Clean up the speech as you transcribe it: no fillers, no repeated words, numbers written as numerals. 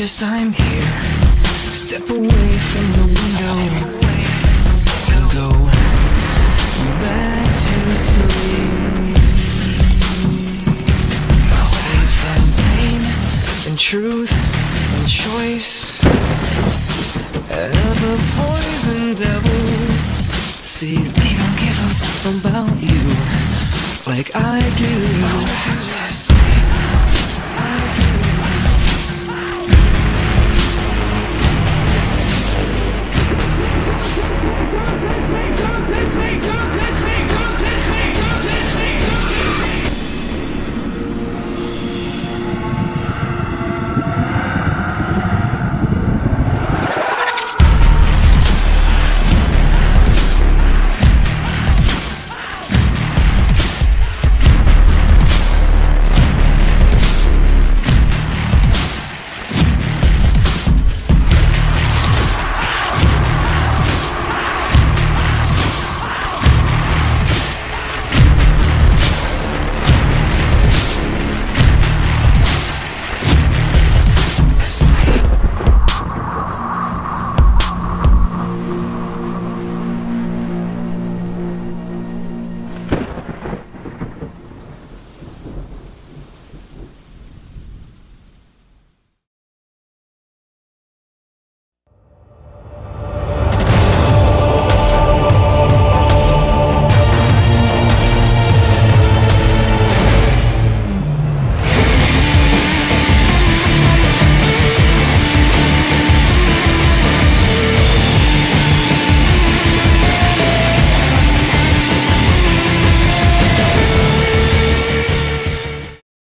'cause I'm here. Step away from the window, go back to sleep. Safe and pain and truth and choice, ever poison devils. See, they don't give a fuck about you like I do.